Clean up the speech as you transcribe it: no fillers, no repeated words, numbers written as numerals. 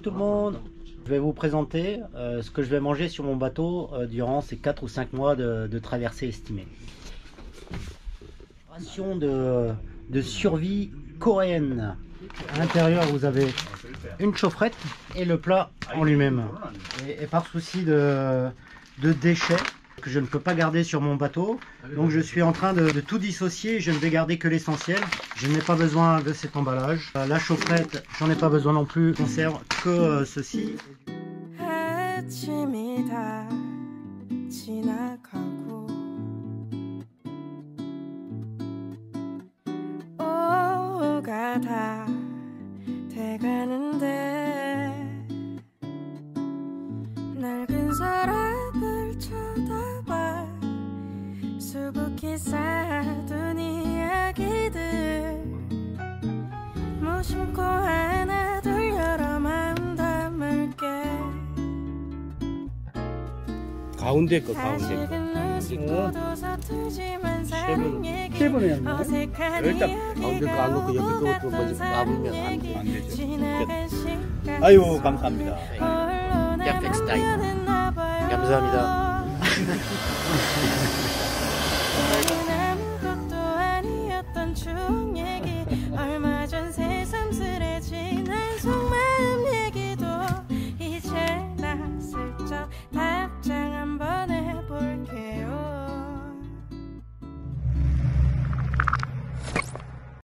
tout le monde, je vais vous présenter ce que je vais manger sur mon bateau durant ces 4 ou 5 mois de traversée estimée. Ration de survie coréenne. À l'intérieur vous avez une chaufferette et le plat en lui-même. Et par souci de déchets que je ne peux pas garder sur mon bateau, donc je suis en train de tout dissocier. Je ne vais garder que l'essentiel. Je n'ai pas besoin de cet emballage. La chaufferette, j'en ai pas besoin non plus. Je conserve que ceci. 낡은 서랍을 쳐다봐 수북히 쌓아둔 이야기들 무심코 하나 둘 여러 마음 담을게. 가운데 거 가운데 거. 세 번에 했나요? 일단 가운데 거 안 넣고 옆에 것도 먼저 남으면 안 되죠. 아유, 감사합니다. perfect style. 감사합니다.